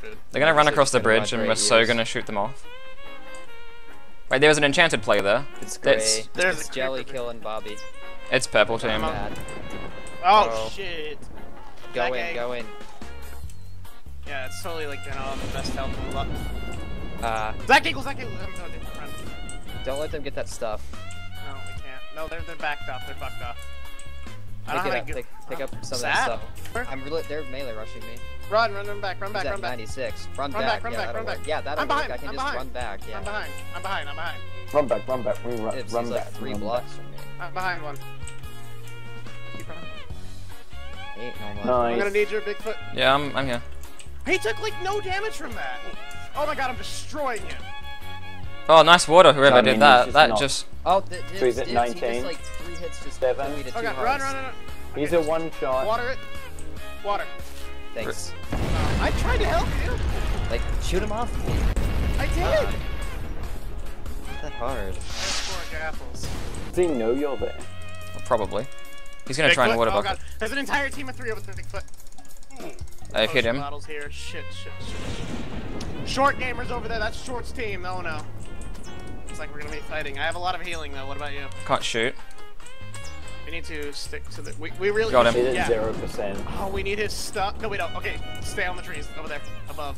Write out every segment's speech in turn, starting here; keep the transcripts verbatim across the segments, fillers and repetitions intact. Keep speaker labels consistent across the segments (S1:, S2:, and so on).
S1: food.
S2: They're gonna run
S3: This
S2: across
S3: is
S2: the
S3: gonna run
S2: bridge, and
S3: for
S2: we're
S3: eight
S2: so
S3: years.
S2: gonna shoot them off. Wait, there was an enchanted player there.
S3: It's grey.
S2: That's-
S1: There's
S3: It's
S1: a
S3: Jelly
S1: creeper.
S3: killing Bobby.
S2: It's purple team.
S3: Bad.
S1: Oh,
S3: Oh.
S1: shit.
S3: Go
S1: That
S3: in,
S1: guy-
S3: go in.
S1: Yeah, it's totally like, you know, the best health in the lot.
S3: Uh,
S1: Zach Eagles, Zach Eagles. I'm going to run.
S3: don't let them get that stuff.
S1: No, we can't. No, they're, they're backed off. They're fucked off. I
S3: Pick
S1: don't
S3: it
S1: know
S3: up,
S1: how to
S3: pick, pick up some
S1: Sad.
S3: of that stuff. I'm really, they're melee rushing me.
S1: Run, run, run back, run back,
S3: He's
S1: run
S3: at
S1: back.
S3: ninety-six. Run,
S1: Run
S3: back,
S1: back, run
S3: yeah,
S1: back,
S3: that'll
S1: run
S3: work.
S1: back.
S3: Yeah, that'll
S1: I'm
S3: work.
S1: behind,
S3: I can
S1: I'm
S3: just
S1: behind.
S3: run back, yeah.
S1: I'm behind. I'm behind. I'm behind.
S4: Run back, run back, we run,
S3: It's,
S4: run
S3: he's
S4: back.
S3: like three
S4: run
S3: blocks from me.
S1: I'm behind one. Keep running.
S3: Eight normal.
S4: Nice.
S1: I'm gonna need your Bigfoot.
S2: Yeah, I'm, I'm here.
S1: He took like no damage from that. Oh my god, I'm destroying him.
S2: Oh, nice water, whoever
S4: I mean,
S2: did that.
S4: he's
S2: That
S4: not-
S2: just...
S3: Oh, th
S4: So he's
S3: Dibs,
S4: at
S3: Dibs, he
S4: nineteen?
S3: just like three hits just
S4: Seven?
S3: put me to
S1: Oh
S3: two
S1: god,
S3: hearts.
S1: run, run, run, run.
S4: He's
S1: Okay,
S4: a one shot.
S1: Water it. Water.
S3: Thanks.
S1: Uh, I tried to help you.
S3: Like, shoot him off me.
S1: I did.
S3: God. Not that hard.
S1: There's four apples.
S4: Does he know you're there?
S2: Probably. He's gonna try and
S1: Bigfoot?
S2: water
S1: Oh
S2: bucket.
S1: god, there's an entire team of three over there, Bigfoot.
S2: I've hit
S1: Potion
S2: him.
S1: Bottles here. Shit, shit, shit. Short gamers over there. That's Short's team. Oh no. It's like we're gonna be fighting. I have a lot of healing though. What about you?
S2: Can't shoot.
S1: We need to stick to the. We, we really.
S2: Got him.
S4: He's at
S1: Yeah.
S4: zero percent.
S1: Oh, we need his stuff. No, we don't. Okay, stay on the trees over there, above.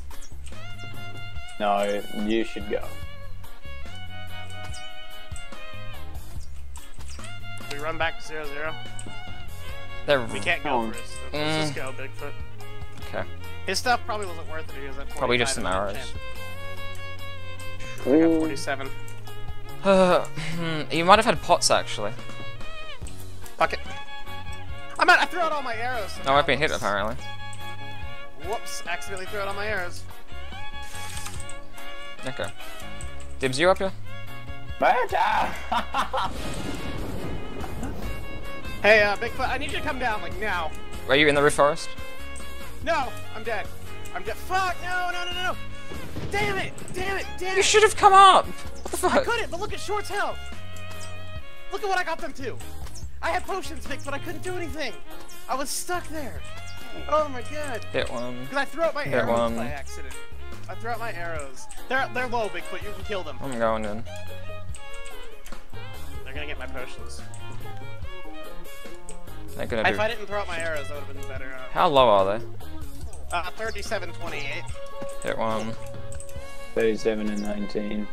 S4: No, you should go.
S1: We run back to zero zero.
S2: They're...
S1: We can't go
S4: Oh.
S1: for his. Let's just
S2: Mm.
S1: go, Bigfoot.
S2: Okay.
S1: His stuff probably wasn't worth it. He was at
S2: Probably just some
S1: forty-five
S2: arrows.
S1: and I got
S4: Ooh.
S1: forty-seven.
S2: Hmm, you might have had pots, actually.
S1: Fuck it. I'm out. I threw out all my arrows.
S2: No, I've been hit,
S1: Whoops.
S2: apparently.
S1: Whoops! Accidentally threw out all my arrows.
S2: Okay. Dibs, you up here?
S4: Murder!
S1: Hey, uh, Bigfoot, I need you to come down, like, now.
S2: Are you in the roof forest?
S1: No! I'm dead. I'm dead. Fuck! No, no, no, no, no! Damn it! Damn it! Damn
S2: You
S1: it!
S2: should have come up! What the
S1: I
S2: fuck?
S1: couldn't, but look at Short's health! Look at what I got them to! I had potions, Vic, but I couldn't do anything! I was stuck there! Oh my god!
S2: Hit one.
S1: Because I threw out my
S2: Hit
S1: arrows
S2: one.
S1: by accident. I threw out my arrows. They're, they're low, Bigfoot, you can kill them.
S2: I'm going in.
S1: They're gonna get my potions.
S2: They're gonna
S1: If
S2: do...
S1: I didn't throw out my arrows, that would have been better. Uh,
S2: How low are they?
S1: uh, thirty-seven twenty-eight.
S2: Hit one.
S4: thirty-seven and nineteen.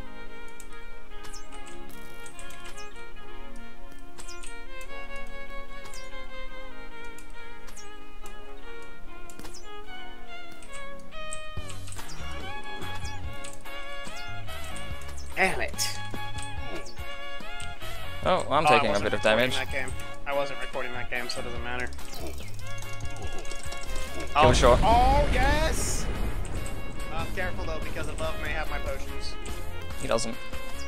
S1: Damn it!
S2: Oh, I'm
S1: Oh, I
S2: taking a
S1: wasn't
S2: bit of
S1: recording
S2: damage.
S1: That game. I wasn't recording that game, so it doesn't matter.
S2: Kill
S1: oh,
S2: shot.
S1: Oh, yes! Uh, careful though, because above may have my potions.
S2: He doesn't.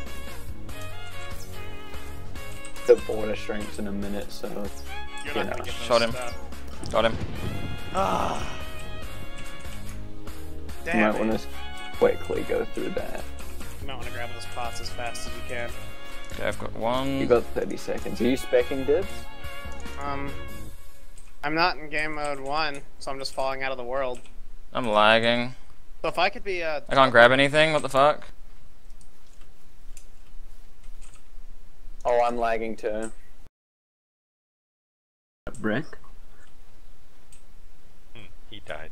S4: The border shrinks in a minute, so
S1: You're
S4: Yeah,
S1: not gonna get those
S2: shot him.
S1: stuff.
S2: Got him.
S1: Ah.
S4: you
S1: Damn
S4: might
S1: it.
S4: want to quickly go through that.
S1: You might want to grab those pots as fast as you can.
S2: Okay, I've got one.
S4: You got thirty seconds. Are you specking Dibs?
S1: Um, I'm not in game mode one, so I'm just falling out of the world.
S2: I'm lagging.
S1: So if I could be, uh...
S2: I can't grab anything, what the fuck?
S4: Oh, I'm lagging too.
S5: Brick?
S6: He died.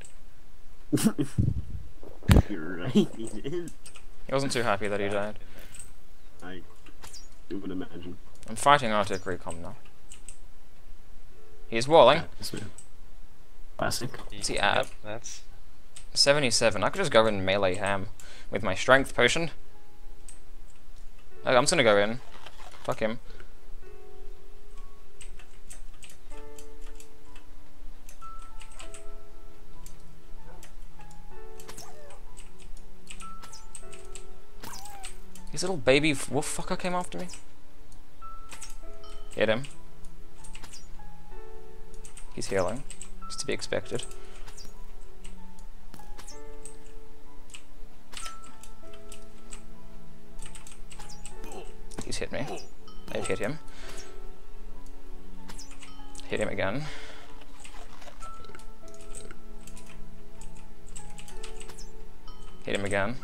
S5: You're right, he did.
S2: He wasn't too happy that he died.
S5: I would imagine.
S2: I'm fighting Arctic Recon now. He's walling.
S5: This man. Classic.
S2: What's he at?
S6: Yep, that's
S2: seventy-seven. I could just go in melee ham with my strength potion. Okay, I'm just gonna go in. Fuck him. His little baby f- wolf fucker came after me. Hit him. He's healing. It's to be expected. He's hit me. I've hit him. Hit him again. Hit him again.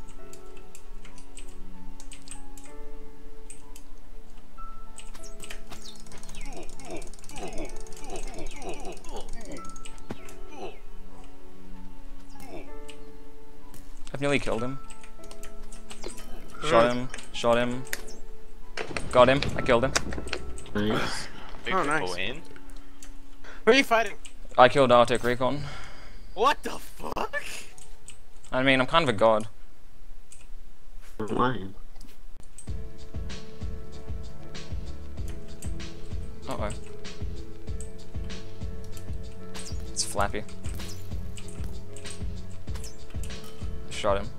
S2: I've nearly killed him. Shot him, shot him. Got him, I killed him.
S5: Nice.
S6: Big
S1: Oh,
S6: people
S1: nice.
S6: win.
S1: Who are you fighting?
S2: I killed Arctic Recon.
S1: What the fuck?
S2: I mean, I'm kind of a god.
S5: I'm lying.
S2: Uh oh. It's Flappy. Shot him.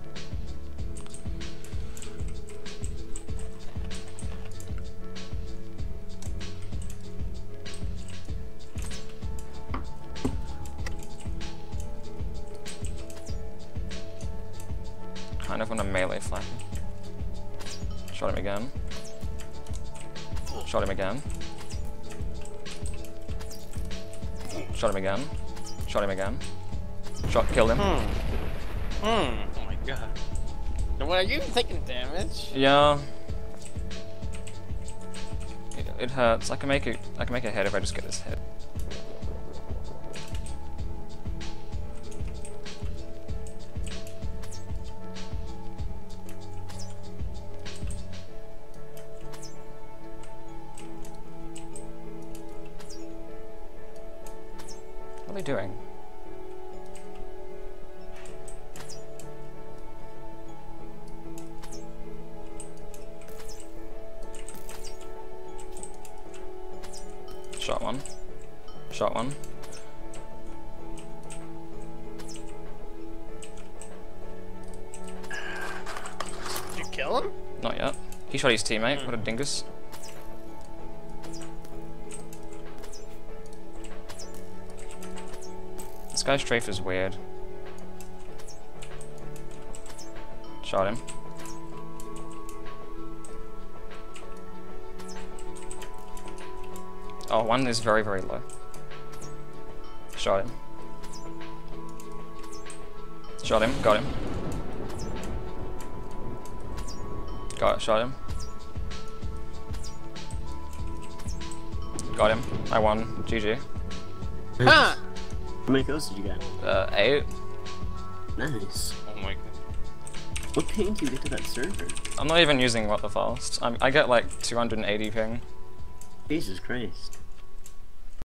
S2: Kind of want to melee Flappy. Shot him again. Shot him again. Shot him again. Shot him again. Shot, killed him.
S1: Hmm. Hmm.
S6: Oh my god.
S1: Now, what are you taking damage?
S2: Yeah. It, it hurts. I can make it. I can make a head if I just get his head. What are they doing? Shot one. Shot one.
S1: Did you kill him?
S2: Not yet. He shot his teammate. What a dingus. This guy's strafe is weird. Shot him. Oh, one is very, very low. Shot him. Shot him, got him. Got it, shot him. Got him. I won. G G.
S1: Huh!
S5: How many kills did you get?
S2: Uh, eight.
S5: Nice.
S6: Oh my god.
S5: What ping do you get to that server?
S2: I'm not even using What the Fast. I'm, I get like two hundred eighty ping.
S5: Jesus Christ.